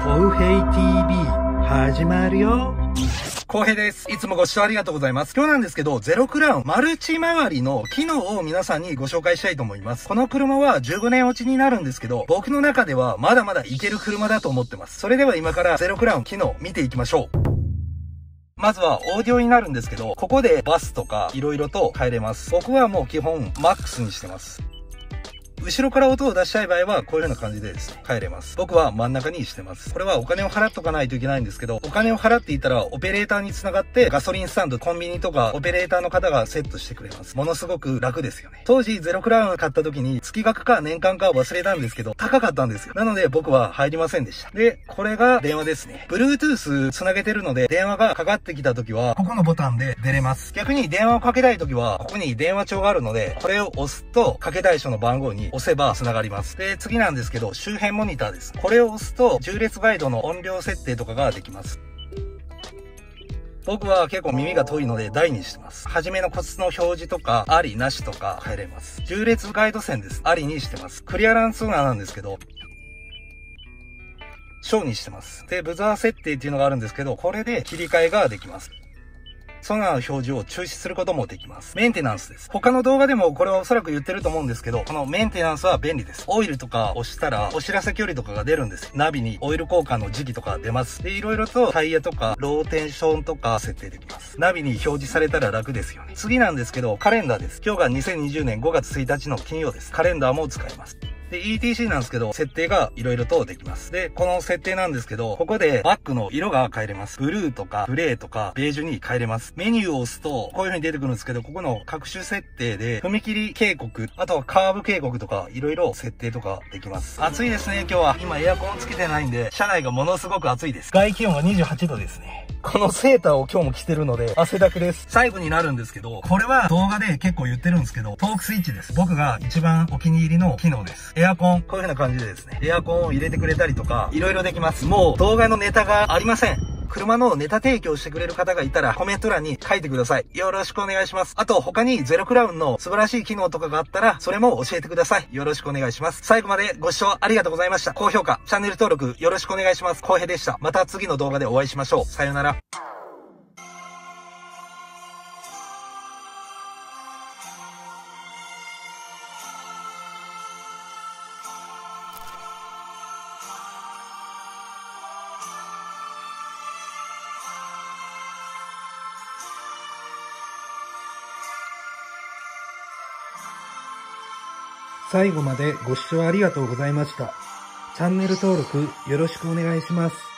コウヘイ TV 始まるよ。 コウヘイです。いつもご視聴ありがとうございます。今日なんですけど、ゼロクラウンマルチ周りの機能を皆さんにご紹介したいと思います。この車は15年落ちになるんですけど、僕の中ではまだまだいける車だと思ってます。それでは今からゼロクラウン機能見ていきましょう。まずはオーディオになるんですけど、ここでバスとか色々と変えれます。僕はもう基本マックスにしてます。後ろから音を出したい場合はこういうような感じでですね、変えれます。僕は真ん中にしてます。これはお金を払っとかないといけないんですけど、お金を払っていたらオペレーターに繋がってガソリンスタンド、コンビニとかオペレーターの方がセットしてくれます。ものすごく楽ですよね。当時ゼロクラウン買った時に月額か年間か忘れたんですけど、高かったんですよ。なので僕は入りませんでした。で、これが電話ですね。Bluetooth 繋げてるので電話がかかってきた時は、ここのボタンで出れます。逆に電話をかけたい時は、ここに電話帳があるので、これを押すと、かけたい人の番号に押せば繋がります。で、次なんですけど、周辺モニターです。これを押すと、縦列ガイドの音量設定とかができます。僕は結構耳が遠いので大にしてます。はじめのコツの表示とか、あり、なしとか変えれます。縦列ガイド線です。ありにしてます。クリアランスなんですけど、小にしてます。で、ブザー設定っていうのがあるんですけど、これで切り替えができます。ソナーの表示を中止することもできます。メンテナンスです。他の動画でもこれはおそらく言ってると思うんですけど、このメンテナンスは便利です。オイルとか押したらお知らせ距離とかが出るんです。ナビにオイル交換の時期とか出ます。で、いろいろとタイヤとかローテンションとか設定できます。ナビに表示されたら楽ですよね。次なんですけど、カレンダーです。今日が2020年5月1日の金曜です。カレンダーも使えます。で、ETC なんですけど、設定が色々とできます。で、この設定なんですけど、ここでバックの色が変えれます。ブルーとかグレーとかベージュに変えれます。メニューを押すと、こういう風に出てくるんですけど、ここの各種設定で、踏切警告、あとはカーブ警告とか、色々設定とかできます。暑いですね、今日は。今エアコンつけてないんで、車内がものすごく暑いです。外気温が28度ですね。このセーターを今日も着てるので、汗だくです。最後になるんですけど、これは動画で結構言ってるんですけど、トークスイッチです。僕が一番お気に入りの機能です。エアコン、こういう風な感じでですね、エアコンを入れてくれたりとか、色々できます。もう動画のネタがありません。車のネタ提供してくれる方がいたらコメント欄に書いてください。よろしくお願いします。あと他にゼロクラウンの素晴らしい機能とかがあったらそれも教えてください。よろしくお願いします。最後までご視聴ありがとうございました。高評価、チャンネル登録よろしくお願いします。コウヘイでした。また次の動画でお会いしましょう。さようなら。 最後までご視聴ありがとうございました。チャンネル登録よろしくお願いします。